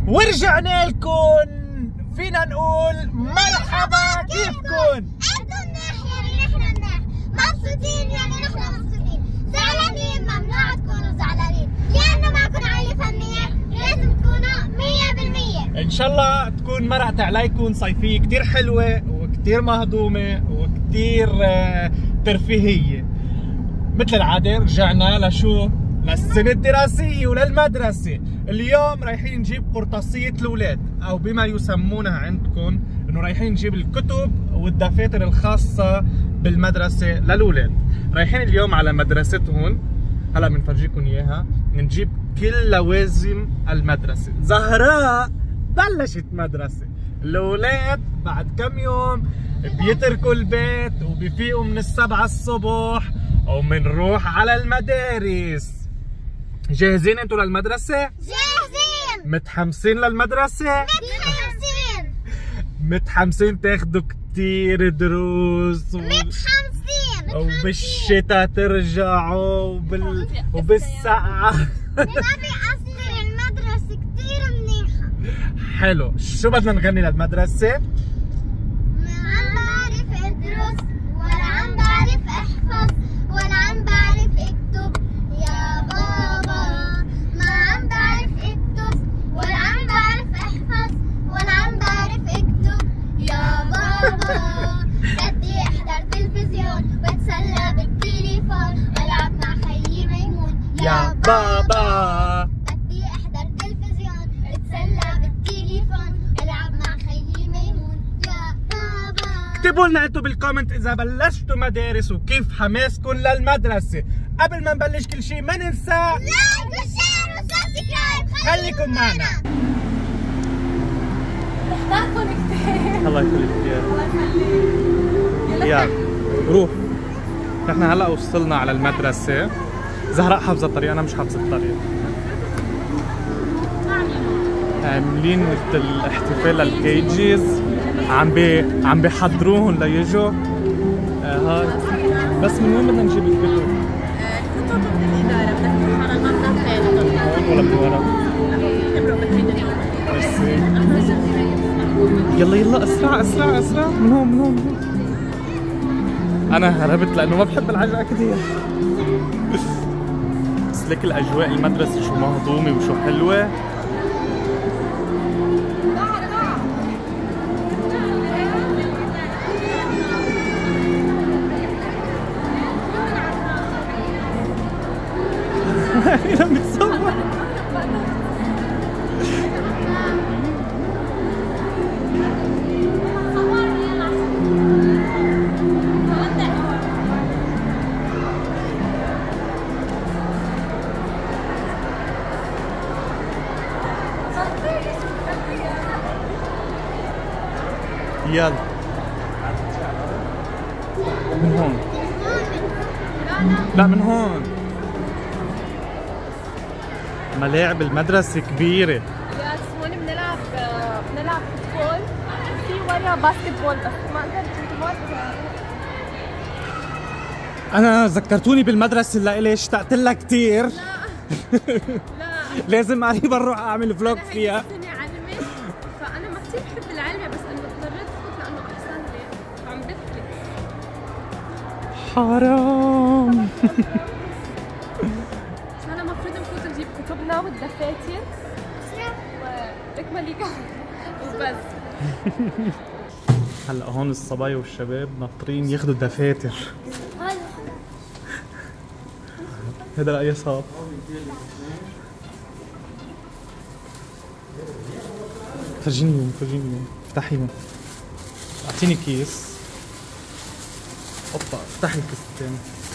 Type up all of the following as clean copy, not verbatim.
ورجعنا لكم. فينا نقول مرحبا، كيفكن؟ انتم منيح يعني نحن منيح، مبسوطين يعني نحن مبسوطين، زعلانين ممنوع تكونوا زعلانين، لأنه معكم عائلة فنية لازم تكونوا 100%. ان شاء الله تكون مرقت عليكم صيفية كتير حلوة وكتير مهضومة وكتير ترفيهية. مثل العادة رجعنا لشو؟ للسنة الدراسية وللمدرسة. اليوم رايحين نجيب قرطاسية الأولاد، أو بما يسمونها عندكم إنه رايحين نجيب الكتب والدفاتر الخاصة بالمدرسة للأولاد. رايحين اليوم على مدرستهم، هلا بنفرجيكم إياها، نجيب كل لوازم المدرسة. زهراء بلشت مدرسة، الأولاد بعد كم يوم بيتركوا البيت وبيفيقوا من 7 الصبح ومنروح على المدارس. جاهزين انتوا للمدرسة؟ جاهزين. متحمسين للمدرسة؟ متحمسين. متحمسين تاخدوا كتير دروس متحمسين. وبالشتاء ترجعوا وبالسقعة. ما بيأثر، المدرسة كتير منيحة. حلو، شو بدنا نغني للمدرسة؟ ما عم بعرف ادرس ولا عم بعرف احفظ ولا عم بعرف اكتب يا بابا، ما عم بعرف اكتب ولا عم بعرف احفظ ولا عم بعرف اكتب يا بابا. بدي احضر تلفزيون واتسلى بالتليفون والعب مع خيي ميمون يا بابا. بدي احضر تلفزيون اتسلى بالتليفون العب مع خيي ميمون يا بابا. اكتبوا لنا انتم بالكومنت اذا بلشتوا مدارس وكيف حماسكم للمدرسة. قبل ما نبلش كل شيء ما ننسى لايك وشير وسبسكرايب. خليكم معنا. نحتاجكم كثير. الله يخليك يا الله يخليك. يلا روح. نحن هلا وصلنا على المدرسة. زهراء حافظة الطريق، أنا مش حافظة الطريق. عاملين مثل احتفال للكيجيز، عم بيحضروهم ليجوا. هاي بس من وين بدنا نجيب الكتب؟ الكتب من الإدارة، بدك تروح على المبنى الثاني. هون ولا من ورا؟ ميرسي. يلا يلا اسرع اسرع اسرع، من هون من هون من هون. أنا هربت لأنه ما بحب العجقة كثير. بس لك الأجواء المدرسة شو مهضومة وشو حلوة. أنا متصور. يلا من هون. لا من هون. ملاعب المدرسة كبيرة. يس هون بنلعب فوتبول، في ورا باسكت بول بس ما قدرت أنا ذكرتوني بالمدرسة اللي إلي اشتقت لها كثير. لا لازم قريبا أروح أعمل فلوج فيها. هي علمي، فأنا ما كثير بحب العلمي بس إنه اضطريت فوت لأنه أحسن لي، فعم بتلي. حرام. أنا المفروض نفوت نجيب كتبنا والدفاتر وتكملي وبس. هلا هون الصبايا والشباب ناطرين ياخذوا الدفاتر. هذا لأي صاب؟ فرجيني فرجيني، افتحيهم. اعطيني كيس. اوبا افتحي الكيس الثاني.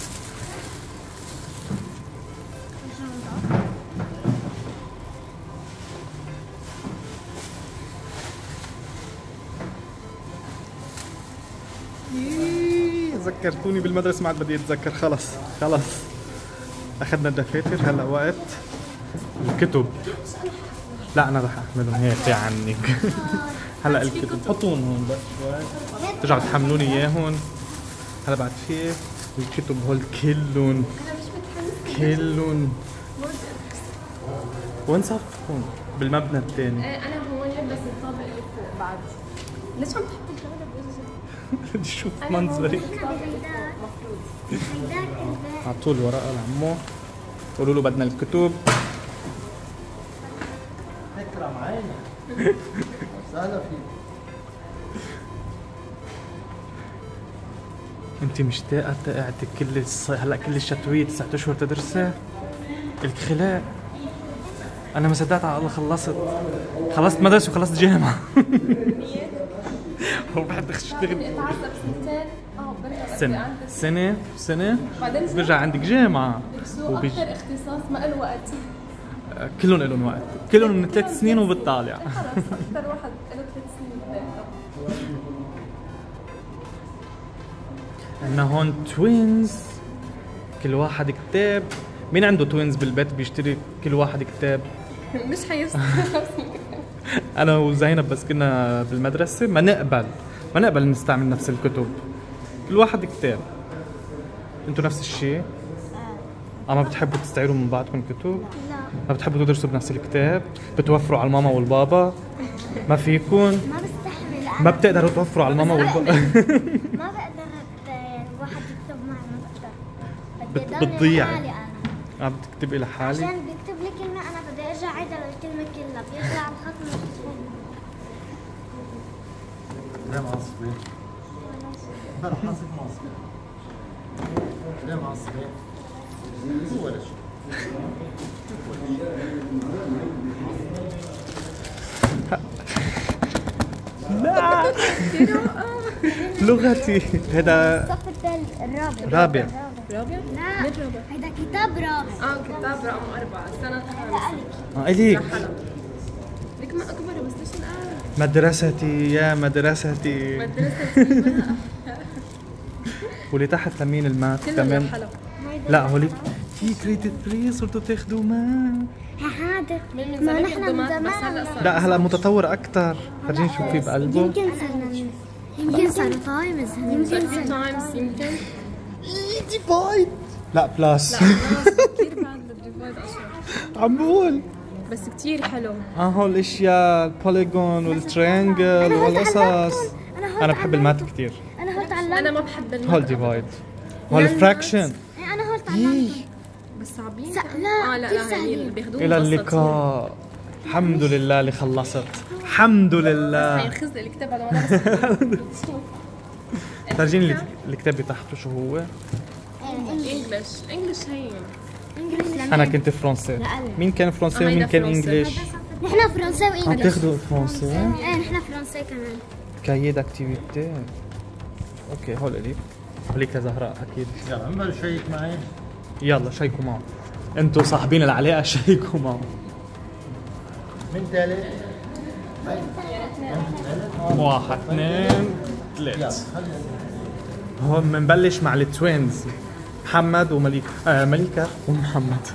ذكرتوني بالمدرسة، ما عاد بدي اتذكر. خلص خلص اخذنا الدفاتر، هلا وقت الكتب. لا انا رح احملهم هيك عنك. هلا الكتب حطوهم هون بس شوي، ترجعوا تحملوني اياهم. هلا بعد في الكتب هول كلهم وين صار تكون؟ بالمبنى الثاني. ايه انا هون بس الطابق اللي فوق بعد. ليش عم تحطي الكاميرا بوجهي؟ بدي اشوف منظري. اعطوه الورقه لعمو، قولوا له بدنا الكتب. فكرة معانا. سهلة فيك. انت مشتاقه قعدتك هلا كل الشتويه 9 اشهر تدرسي؟ الخلاء انا ما صدقت على الله خلصت مدرسه وخلصت جامعه. وبعد اشتغل اتعذب سنتين برجع سنه بعدين برجع عندك جامعه شو اكثر اختصاص ما له وقت. كلهم لهم وقت، كلهم من 3 سنين وبتطالع. خلص اكثر واحد له 3 سنين بتاعته. عندنا هون توينز، كل واحد كتاب. مين عنده توينز بالبيت بيشتري كل واحد كتاب؟ مش حيستاهل. انا وزينب بس كنا بالمدرسه ما نقبل نستعمل نفس الكتب، كل واحد كتاب. انتوا نفس الشيء؟ ما بتحبوا تستعيروا من بعضكم كتب؟ لا ما بتحبوا تدرسوا بنفس الكتاب؟ بتوفروا على الماما والبابا؟ ما فيكم؟ ما بستحمل أنا. ما بتقدروا توفروا على الماما والبابا؟ ما بقدر الواحد يكتب معي، ما بقدر. بدي بتضيع. أدور أنا بتكتبي لحالي؟ عشان بيكتب لي كلمة أنا بدي أرجع أعيدها للكلمة كلها، بيطلع الخط مخصوص. ليه معصبة؟ أنا حاسب معصبة. ليه معصبة؟ هو ولا شيء. لا لغتي هذا الصف الثالث رابع. رابع؟ لا هيدا كتاب رابع. كتاب رقم 4 السنة الخامسة. إليك لك ما أكبر بس ليش الآن؟ مدرستي يا مدرستي. مدرسة واللي تحت لمين المات كله كمان؟ حلو. لا هوليك في كريدت فري صرتوا تاخذوا معاه. هذا من ما زمان نحن ياخدوا من معك بس زمان. هلا صار. لا هلا متطور اكثر، فرجيني شو في بقلبه. يمكن صاروا تايمز. يمكن في تايمز يمكن. ديفايد لا بلاس. كثير بعد الديفايد أشهر. عم بقول بس كثير حلو. هول الاشياء البوليجون والتريانجل والقصص. انا بحب المات كثير. انا هول تعلمت. أنا ما بحب هول ديفايد، هول فراكشن. انا هول تعلمت. بس صعبين. لا لا كثير لا هي سهلين. اللي بياخدوهم الى قصة اللقاء. الحمد لله اللي خلصت، الحمد لله. حينخزق الكتاب على ما فرجيني الكتاب اللي تحته شو هو. انجلش هين. انا كنت فرنسي. مين كان فرنسي ومين كان انجليش؟ نحن فرنسي عم وانجلش. تاخذوا فرنسي؟ ايه نحن فرنسي كمان. كايي داكتيفيتي. اوكي هول اليك، هوليك زهراء اكيد. يلا نبلش شيك معي. يلا شيكوا معه، انتوا صاحبين العلاقه شيكوا معه. من ثالث؟ 1 2 3. هون بنبلش مع التوينز محمد ومليكة. مليكة ومحمد.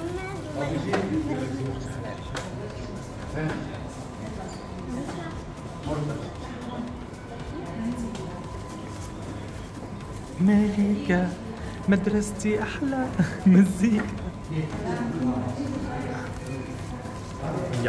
مليكة مدرستي أحلى مزيكا. يا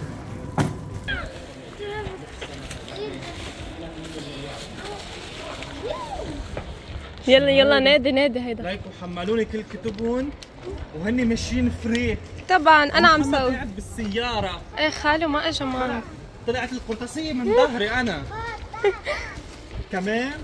يلا يلا نادي هيدا. لايكوا حملوني كل كتبهم وهني ماشيين فري. طبعا انا عم محمد سوي. قاعد بالسيارة. ايه خالو ما اجى معنا. طلعت القرطاسية من ظهري أنا. كمان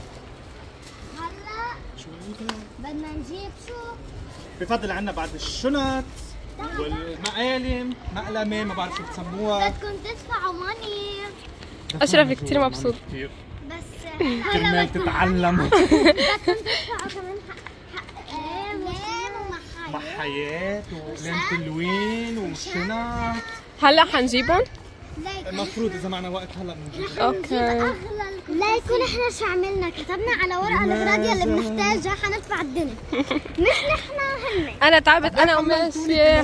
هلا بدنا نجيب شو؟ بفضل عنا بعد الشنط والمقالم، مقلمة ما بعرف شو بتسموها. بدكم تدفعوا ماني. اشرف كثير مبسوط. كثير بس كرمال تتعلموا. بدكم تدفعوا كمان حق ومحايا. محايات وقلم تلوين وشنط. هلا حنجيبهم؟ المفروض إذا معنا وقت هلا بنجيب. اوكي. ليكوا نحن شو عملنا؟ كتبنا على ورقة الأغراض اللي بنحتاجها حندفع الدنيا. مش نحن هن. انا تعبت انا وماشية.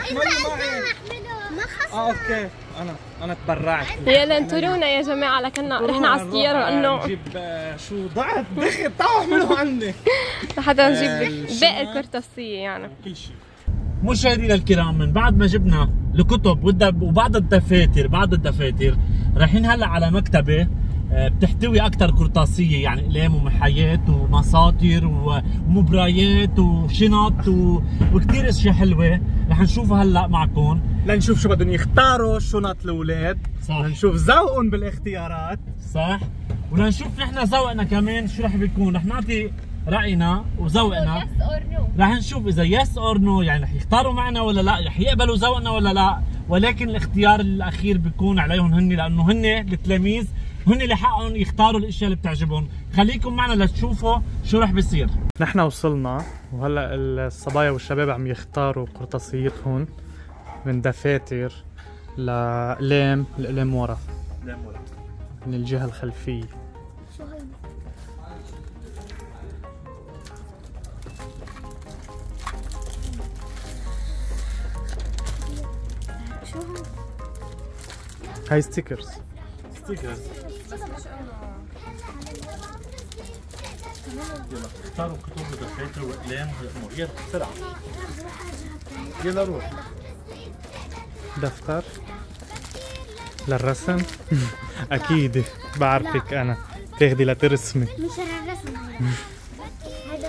ما خص. اوكي انا تبرعت. يلا انطرونا يا جماعة لكنا رحنا على السيارة لانه نجيب شو ضعف دخل تعالوا اعملوا عني لحتى نجيب باقي القرطاسية يعني. كل شيء. مشاهدينا الكرام، من بعد ما جبنا الكتب وبعض الدفاتر رايحين هلا على مكتبه بتحتوي اكثر قرطاسيه، يعني اقلام ومحايات ومساطر ومبرايات وشنط وكثير اشياء حلوه رح نشوفها هلا معكم، لنشوف شو بدهم يختاروا شنط الاولاد، صح، لنشوف ذوقهم بالاختيارات، صح، ولنشوف نحن ذوقنا كمان شو رح بيكون، رح نعطي راينا وذوقنا، يس اور نو، رح نشوف اذا يس اور نو، يعني رح يختاروا معنا ولا لا، رح يقبلوا ذوقنا ولا لا، ولكن الاختيار الاخير بيكون عليهم هن، لانه هن التلاميذ هن اللي حقهم يختاروا الاشياء اللي بتعجبهم. خليكم معنا لتشوفوا شو رح بيصير. نحن وصلنا وهلا الصبايا والشباب عم يختاروا قرطاسيتهم من دفاتر لأقلام، الأقلام ورا من الجهة الخلفية. شو هي؟ شو هي؟ هاي ستيكرز. اختاروا كتب ودفاتر واقلام وهالامور، يلا بسرعه يلا روح. دفتر للرسم. أكيد بعرفك أنا تاخدي لترسمي. مش الرسم هذا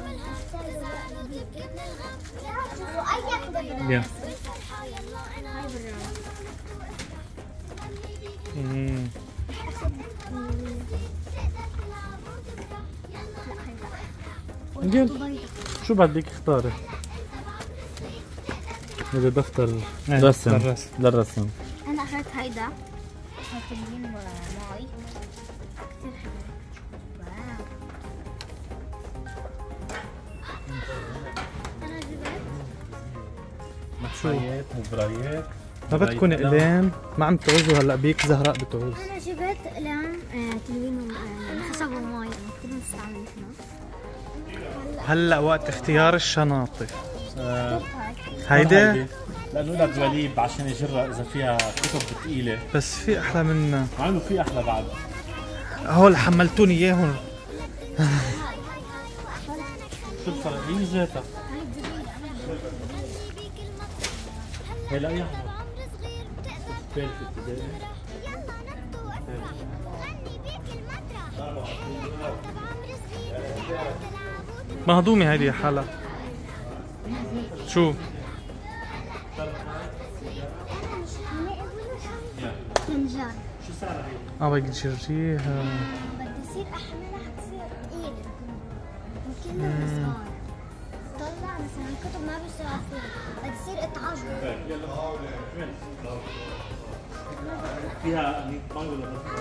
يا يلا شو بدك اختاري؟ هذا دفتر رسم للرسم. للرسم. انا اخذت هيدا هاتين معي كثير حلو. واو انا جبت محشويات مبريات، ما بدكم اقلام؟ ما عم تعوزوا هلا بيك زهراء بتعوز. انا جبت اقلام تلوين خشب ومي كثير بنستعمل احنا. هلا وقت اختيار الشناطي. هيدي هيدا لانه لها دواليب عشان يجرها اذا فيها كتب ثقيله، بس في احلى منها. مع انه في احلى بعد. هول حملتوني اياهم. شو الفرق؟ هي ذاتها. هي لا يا ثالث ابتدائي. مهضومة هيدي يا حالة. شو؟ فنجان شو سعرها هي؟ بدك تجرجيها. بدي يصير احملها حتصير ثقيلة وكلها صغار. طلع مثلا الكتب ما بيشتغل فيها، بدي يصير قطعة فيها مانجو ولا بس؟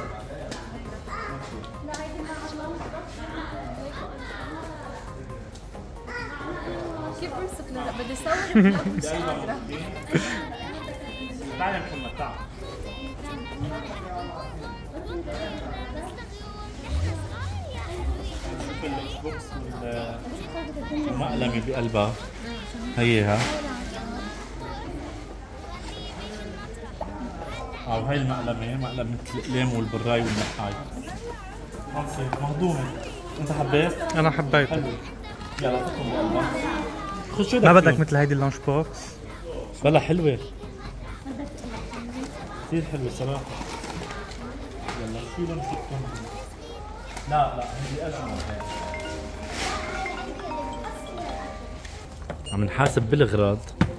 كيف بمسك؟ لا بدي صور مش قادرة. تعال يا محمد تعال. شوف البوكس والمقلمة بقلبها هيها، او هاي المقلمة مقلمة الاقلام والبراي والنحاي. مهضومة. انت حبيت؟ انا حبيت. حلو. يلا حطهم بقلبها. خذ شو ما بدك فيهم؟ مثل هيدي اللانش بوكس؟ بلا حلوة كثير حلوة صراحة. يلا شيلهم شوفهم. لا هذه أجمل. عم نحاسب بالغراض.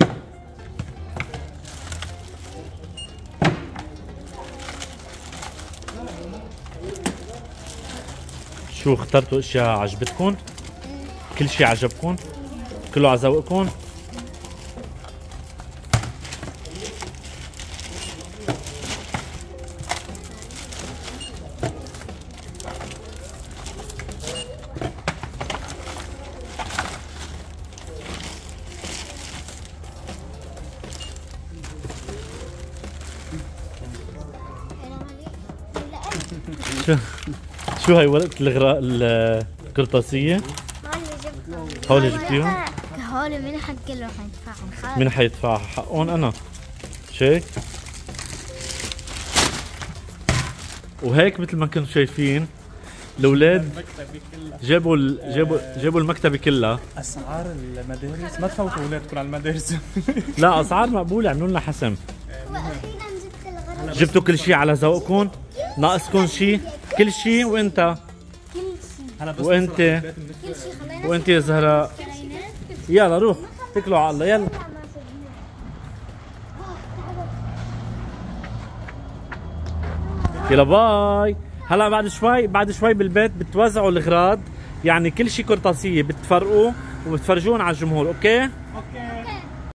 شو اخترتوا اشياء عجبتكم؟ كل شيء عجبكم؟ كله على ذوقكم؟ شو هاي ورقة القرطاسية؟ هول جبتيهم؟ هول مين حق كله حيدفعهم؟ مين حيدفع حقهم؟ أنا. شيك. وهيك مثل ما كنتم شايفين الاولاد المكتبة كلها جابوا المكتبه كلها. اسعار المدارس ما تفوتوا اولادكم على المدارس. لا اسعار مقبوله، عملوا لنا حسم. واخيرا جبت الغرض. جبتوا كل شيء على ذوقكم؟ ناقصكم شيء؟ كل شيء. وانت كل شيء وانت كل شيء خلينا وانت يا زهراء اشترينا. يلا روح اتكلوا على الله. يلا يلا باي. هلا بعد شوي بالبيت بتوزعوا الاغراض، يعني كل شيء قرطاسيه بتفرقوا وبتفرجون على الجمهور. اوكي اوكي